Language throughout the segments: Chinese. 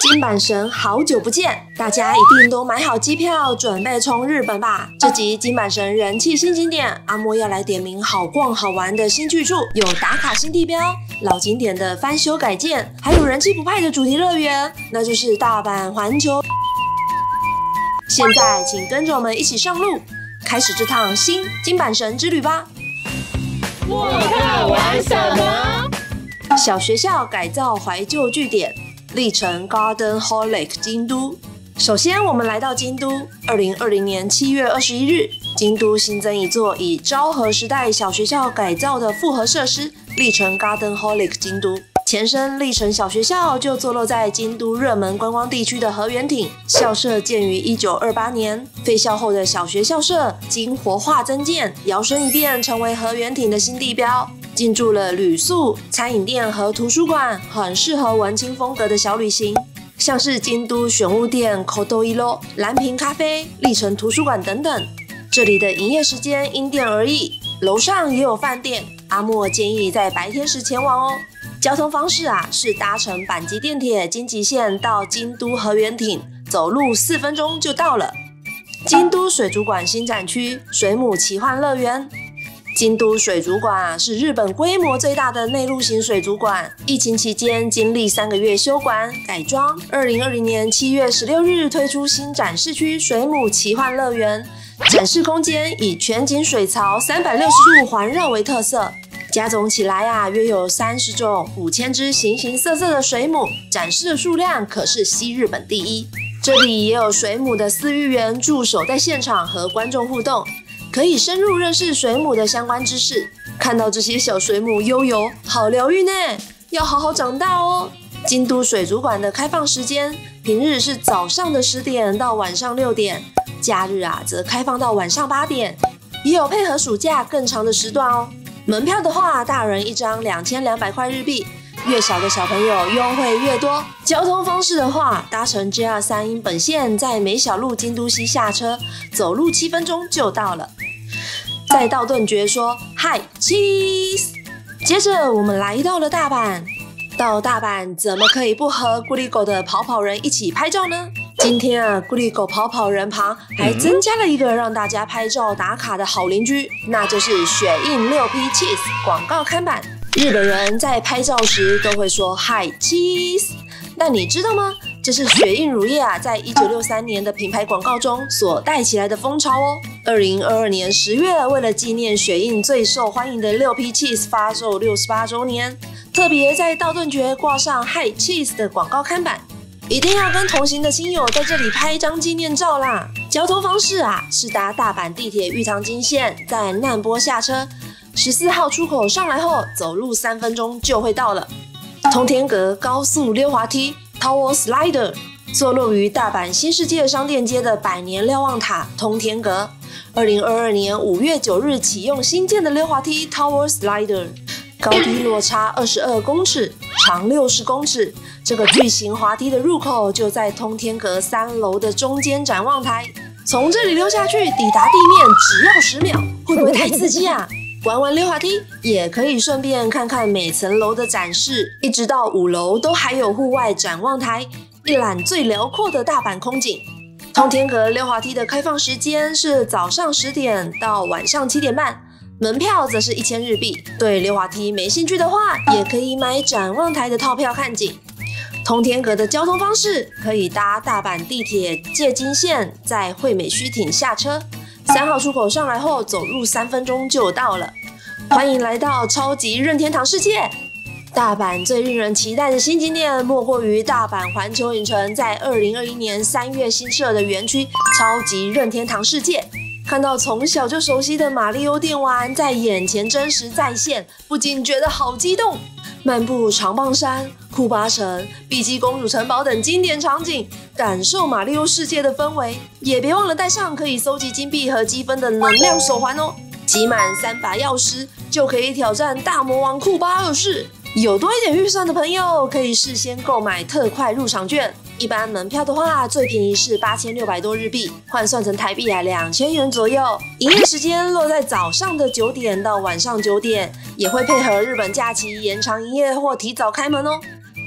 金板神好久不见，大家一定都买好机票，准备冲日本吧！这集金板神人气新景点，阿莫要来点名好逛好玩的新去处，有打卡新地标、老景点的翻修改建，还有人气不败的主题乐园，那就是大阪环球。现在请跟着我们一起上路，开始这趟新金板神之旅吧！ 我看玩什么？ 小学校改造怀旧据点。历程 Garden Holic 京都。首先，我们来到京都。2020年7月21日，京都新增一座以昭和时代小学校改造的复合设施——历程 Garden Holic 京都。前身历程小学校就坐落在京都热门观光地区的河原町，校舍建于1928年。废校后的小学校舍经活化增建，摇身一变成为河原町的新地标。进驻了旅宿、餐饮店和图书馆，很适合文青风格的小旅行。像是京都选物店 Kodoiro、蓝瓶咖啡、历程图书馆等等。这里的营业时间因店而异，楼上也有饭店。阿莫建议在白天时前往哦。交通方式是搭乘阪急电铁京急线到京都河原町，走路4分钟就到了。京都水族馆新展区水母奇幻乐园。京都水族馆是日本规模最大的内陆型水族馆。疫情期间经历3个月修馆改装，2020年7月16日推出新展示区水母奇幻乐园。展示空间以全景水槽360度环绕为特色，加总起来约有30种5000只形形色色的水母，展示的数量可是西日本第一。这里也有水母的饲育员驻守在现场和观众互动。可以深入认识水母的相关知识，看到这些小水母悠游，好疗愈呢！要好好长大哦。京都水族馆的开放时间，平日是早上的10点到晚上6点，假日则开放到晚上8点，也有配合暑假更长的时段哦。门票的话，大人1张2200块日币，越小的小朋友优惠越多。交通方式的话，搭乘 JR 三鹰本线，在梅小路京都西下车，走路7分钟就到了。再到顿觉说嗨 cheese。接着我们来到了大阪。到大阪怎么可以不和咕哩狗的跑跑人一起拍照呢？今天咕哩狗跑跑人旁还增加了一个让大家拍照打卡的好邻居，那就是雪印6P cheese 广告看板。日本人在拍照时都会说 Hi Cheese， 但你知道吗？这是雪印乳业在1963年的品牌广告中所带起来的风潮哦。2022年10月，为了纪念雪印最受欢迎的6P Cheese 发售68周年，特别在道顿崛挂上 Hi Cheese 的广告看板，一定要跟同行的亲友在这里拍一张纪念照啦。交通方式是搭大阪地铁玉堂津线，在难波下车。14号出口上来后，走路3分钟就会到了。通天阁高速溜滑梯 Tower Slider 坐落于大阪新世界商店街的百年瞭望塔通天阁。2022年5月9日启用新建的溜滑梯 Tower Slider， 高低落差22公尺，长60公尺。这个巨型滑梯的入口就在通天阁3楼的中间展望台，从这里溜下去抵达地面只要10秒，会不会太刺激啊？玩完溜滑梯，也可以顺便看看每层楼的展示，一直到5楼都还有户外展望台，一览最辽阔的大阪空景。通天阁溜滑梯的开放时间是早上10点到晚上7点半，门票则是1000日币。对溜滑梯没兴趣的话，也可以买展望台的套票看景。通天阁的交通方式可以搭大阪地铁借津线，在惠美须町下车。3号出口上来后，走路3分钟就到了。欢迎来到超级任天堂世界！大阪最令人期待的新景点，莫过于大阪环球影城在2021年3月新设的园区超级任天堂世界。看到从小就熟悉的马里欧电玩在眼前真实再现，不禁觉得好激动。漫步长棒山、库巴城、碧姬公主城堡等经典场景，感受马里奥世界的氛围。也别忘了带上可以搜集金币和积分的能量手环哦。集满3把钥匙就可以挑战大魔王库巴2世。有多一点预算的朋友，可以事先购买特快入场券。一般门票的话，最便宜是8600多日币，换算成台币2000元左右。营业时间落在早上的9点到晚上9点，也会配合日本假期延长营业或提早开门哦。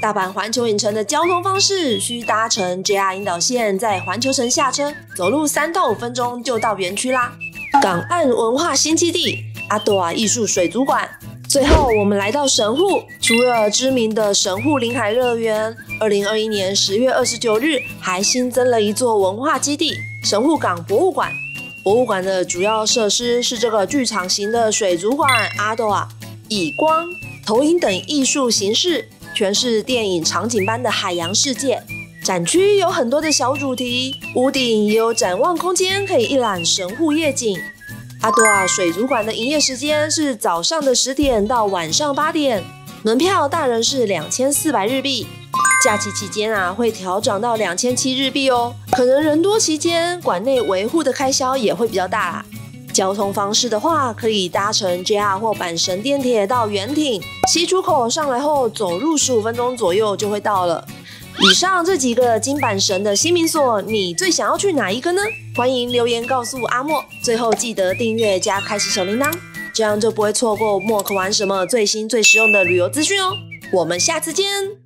大阪环球影城的交通方式需搭乘 JR 樱岛线，在环球城下车，走路3到5分钟就到园区啦。港岸文化新基地阿多瓦艺术水族馆。最后，我们来到神户，除了知名的神户临海乐园，2021年10月29日还新增了一座文化基地——神户港博物馆。博物馆的主要设施是这个剧场型的水族馆阿多瓦，以光、投影等艺术形式诠释电影场景般的海洋世界。展区有很多的小主题，屋顶也有展望空间，可以一览神户夜景。阿多瓦水族馆的营业时间是早上的10点到晚上8点，门票大人是2400日币，假期期间会调涨到2007日币哦。可能人多期间，馆内维护的开销也会比较大啦。交通方式的话，可以搭乘 JR 或阪神电铁到圆町，西出口上来后走路15分钟左右就会到了。以上这几个金阪神的新名所，你最想要去哪一个呢？欢迎留言告诉阿莫。最后记得订阅加开启小铃铛，这样就不会错过莫可玩什么最新最实用的旅游资讯哦。我们下次见。